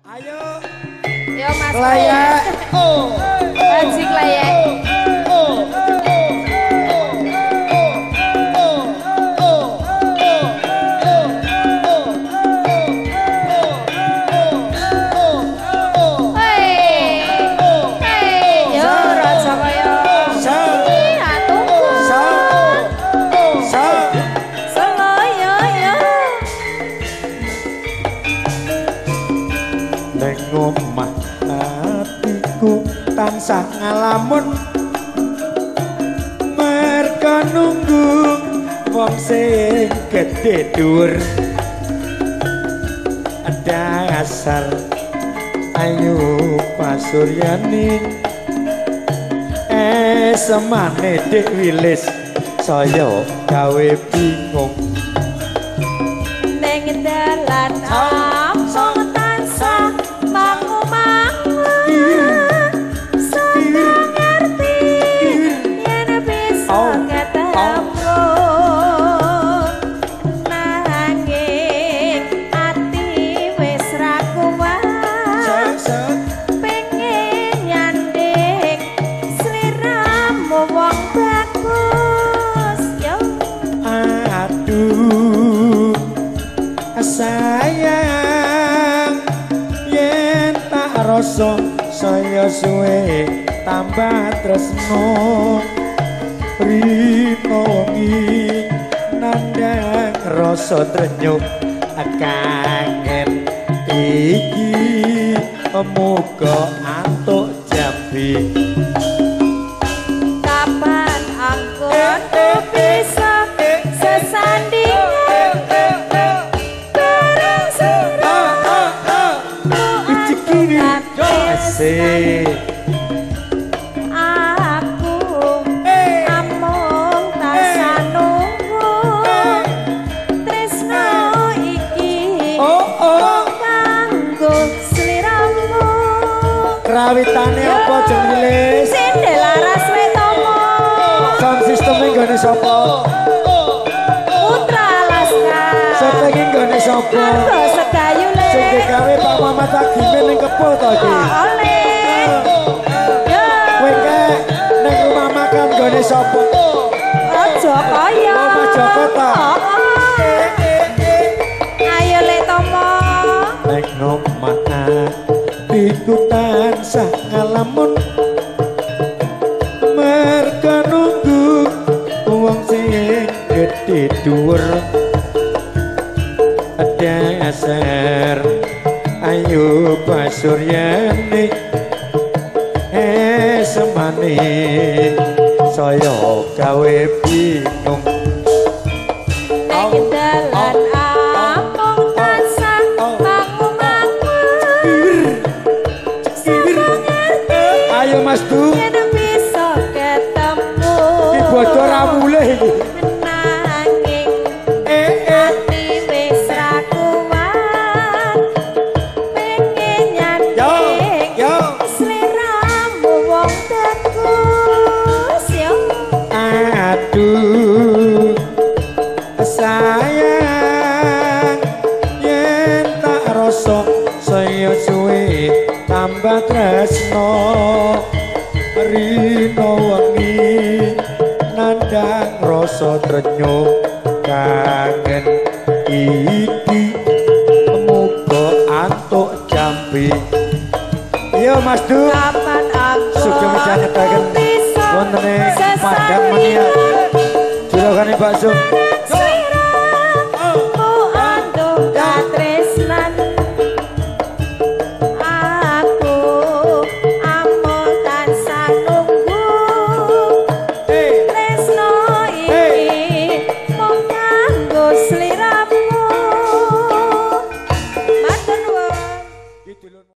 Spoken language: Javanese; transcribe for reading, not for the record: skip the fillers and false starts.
Ayo. Yo Mas. Layak. Oh. Asik layak. Ngomah hatiku tansah ngalamun merga nunggu wong sing gedhe dhuwur dasar ayu pasuryani semane dik wilis saya gawe bingung ning dalan sayang yen tak rasa saya suwe tambah tresno rino wengi nandang rasa trenyuh kangen iki muga antuk jambi kapan angkot bisa sesanding aku amung tansah nunggu tresno iki kanggo sliramu krawitane apa jenglis Sindelaras Wetomo sound system nggone sapa Putra Alaska setengin nggone sapa Argo Sedayu le sing digawe Pak Muhammad Agimin ning kepo to iki gone sapa? Aja kaya. Mas Joko ta. Ayo le Tomo. Nek ngomah atiku tansah ngalamun merga nunggu wong sing gedhe dhuwur dasar ayu pasuryane semane saya gawe bingung nek dalan amung tansah mangu-mangu ayo Mas Du yen bisa ketemu bodo ra mulih iki nanging ati wis ra kuat pengen nyanding sliramu wong bagus yo aduh sayang yen tak rasa saya suwe tambah tresno rino wengi nandang rasa trenyuh kangen iki muga antuk jambi iya Mas Du kapan aku sugeng mijangnyebaken wonten ing Padang Mania juragane bakso